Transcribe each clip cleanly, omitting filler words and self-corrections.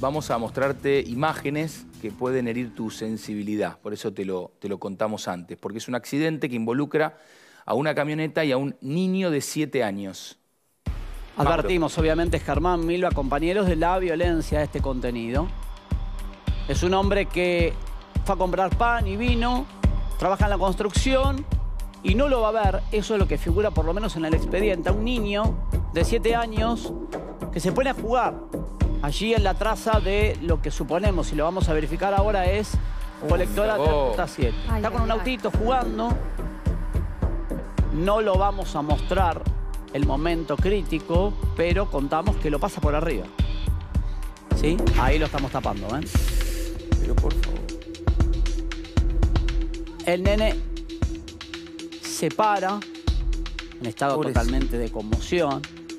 vamos a mostrarte imágenes que pueden herir tu sensibilidad. Por eso te lo contamos antes. Porque es un accidente que involucra a una camioneta y a un niño de 7 años. Advertimos, obviamente, Germán, Milva, compañeros, de la violencia de este contenido. Es un hombre que fue a comprar pan y vino, trabaja en la construcción y no lo va a ver. Eso es lo que figura, por lo menos en el expediente. A un niño de 7 años que se pone a jugar allí en la traza de lo que suponemos, y lo vamos a verificar ahora, es colectora de ruta 7. Está con un autito jugando. No lo vamos a mostrar el momento crítico, pero contamos que lo pasa por arriba. ¿Sí? Ahí lo estamos tapando, ¿eh? Pero por favor. El nene se para en estado totalmente de conmoción.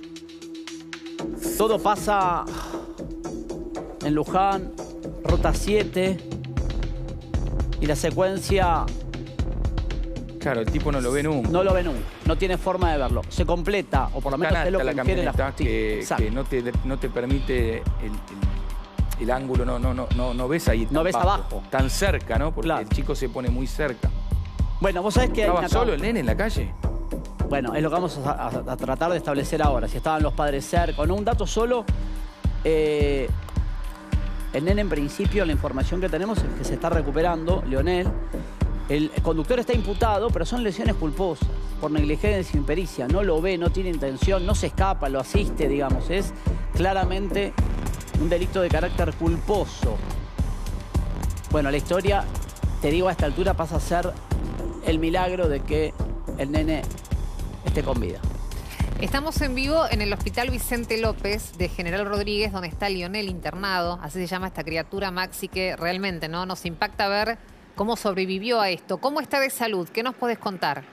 Todo pasa en Luján, ruta 7, y la secuencia... Claro, el tipo no lo ve nunca. No lo ve nunca, no tiene forma de verlo. Se completa, o por lo menos es lo que infiere la justicia. Que no te permite el ángulo, no ves ahí. No ves abajo. Tan cerca, ¿no? Porque claro, el chico se pone muy cerca. Bueno, vos sabés que... ¿Estaba solo el nene en la calle? Bueno, es lo que vamos a tratar de establecer ahora. Si estaban los padres cerca o no. Un dato solo. El nene, en principio, la información que tenemos es que se está recuperando, Leonel. El conductor está imputado, pero son lesiones culposas por negligencia y impericia. No lo ve, no tiene intención, no se escapa, lo asiste, digamos. Es claramente un delito de carácter culposo. Bueno, la historia, te digo, a esta altura pasa a ser el milagro de que el nene esté con vida. Estamos en vivo en el Hospital Vicente López de General Rodríguez, donde está Lionel internado. Así se llama esta criatura, Maxi, que realmente, ¿no?, nos impacta ver cómo sobrevivió a esto. ¿Cómo está de salud? ¿Qué nos podés contar?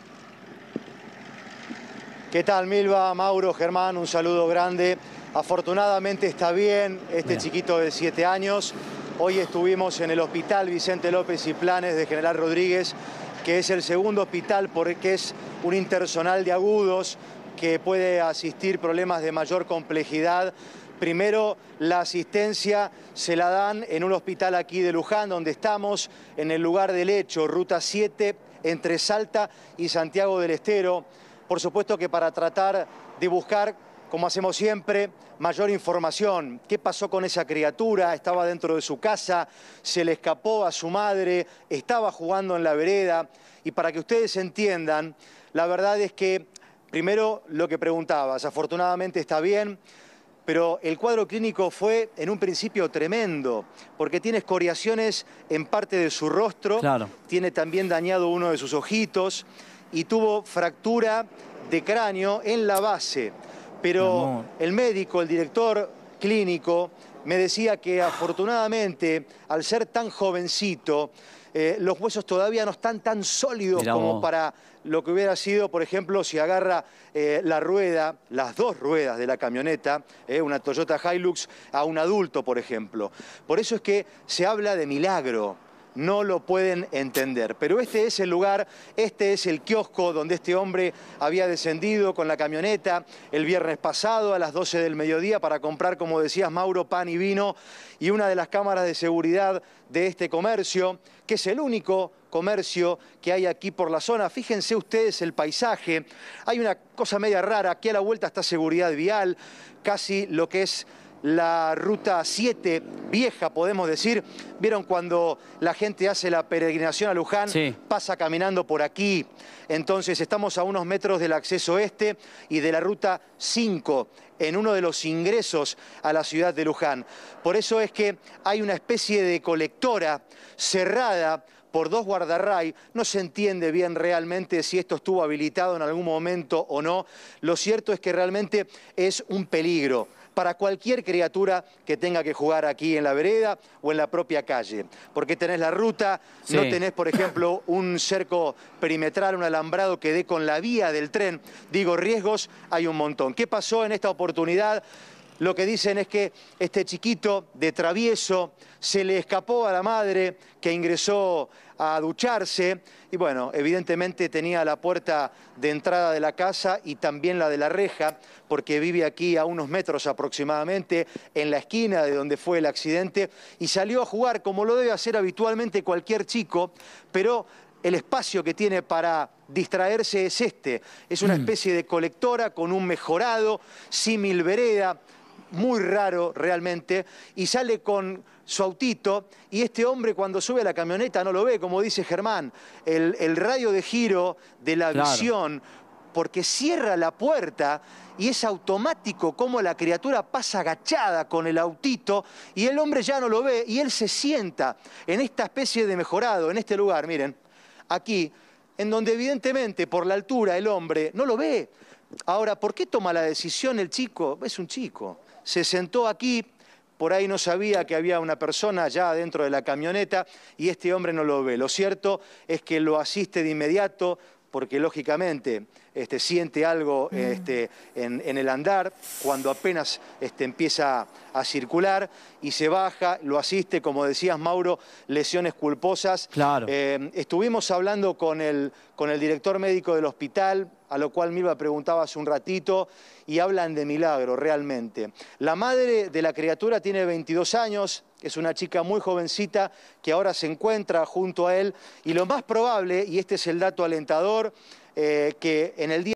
¿Qué tal, Milva, Mauro, Germán? Un saludo grande. Afortunadamente está bien este chiquito de 7 años. Hoy estuvimos en el Hospital Vicente López y Planes de General Rodríguez, que es el segundo hospital porque es un intersonal de agudos que puede asistir problemas de mayor complejidad. Primero, la asistencia se la dan en un hospital aquí de Luján, donde estamos, en el lugar del hecho, ruta 7, entre Salta y Santiago del Estero. Por supuesto que para tratar de buscar, como hacemos siempre, mayor información. ¿Qué pasó con esa criatura? Estaba dentro de su casa, se le escapó a su madre, estaba jugando en la vereda. Y para que ustedes entiendan, la verdad es que, primero, lo que preguntabas, afortunadamente está bien, pero el cuadro clínico fue en un principio tremendo, porque tiene escoriaciones en parte de su rostro, tiene también dañado uno de sus ojitos y tuvo fractura de cráneo en la base. Pero el médico, el director clínico, me decía que afortunadamente, al ser tan jovencito, los huesos todavía no están tan sólidos como para lo que hubiera sido, por ejemplo, si agarra la rueda, las 2 ruedas de la camioneta, una Toyota Hilux, a un adulto, por ejemplo. Por eso es que se habla de milagro. No lo pueden entender. Pero este es el lugar, este es el kiosco donde este hombre había descendido con la camioneta el viernes pasado a las 12 del mediodía para comprar, como decías, Mauro, pan y vino. Y una de las cámaras de seguridad de este comercio, que es el único comercio que hay aquí por la zona. Fíjense ustedes el paisaje. Hay una cosa media rara. Aquí a la vuelta está seguridad vial, casi lo que es la ruta 7 vieja, podemos decir. ¿Vieron cuando la gente hace la peregrinación a Luján? Sí. Pasa caminando por aquí. Entonces estamos a unos metros del acceso este y de la ruta 5, en uno de los ingresos a la ciudad de Luján. Por eso es que hay una especie de colectora cerrada por 2 guardarray. No se entiende bien realmente si esto estuvo habilitado en algún momento o no. Lo cierto es que realmente es un peligro para cualquier criatura que tenga que jugar aquí en la vereda o en la propia calle. Porque tenés la ruta, no tenés, por ejemplo, un cerco perimetral, un alambrado que dé con la vía del tren. Digo, riesgos hay un montón. ¿Qué pasó en esta oportunidad? Lo que dicen es que este chiquito de travieso se le escapó a la madre, que ingresó a ducharse y bueno, evidentemente tenía la puerta de entrada de la casa y también la de la reja, porque vive aquí a unos metros aproximadamente, en la esquina de donde fue el accidente, y salió a jugar como lo debe hacer habitualmente cualquier chico, pero el espacio que tiene para distraerse es este. Es una especie de colectora con un mejorado, símil vereda, muy raro realmente, y sale con su autito, y este hombre cuando sube a la camioneta no lo ve, como dice Germán, el radio de giro de la visión, porque cierra la puerta y es automático como la criatura pasa agachada con el autito y el hombre ya no lo ve y él se sienta en esta especie de mejorado, en este lugar, miren, aquí, en donde evidentemente por la altura el hombre no lo ve. Ahora, ¿por qué toma la decisión el chico? Es un chico. Se sentó aquí, por ahí no sabía que había una persona ya dentro de la camioneta y este hombre no lo ve. Lo cierto es que lo asiste de inmediato porque lógicamente siente algo en el andar cuando apenas empieza a circular y se baja, lo asiste, como decías Mauro, lesiones culposas. Claro. Estuvimos hablando con el director médico del hospital, a lo cual Milva preguntaba hace un ratito, y hablan de milagro realmente. La madre de la criatura tiene 22 años, es una chica muy jovencita que ahora se encuentra junto a él, y lo más probable, y este es el dato alentador, que en el día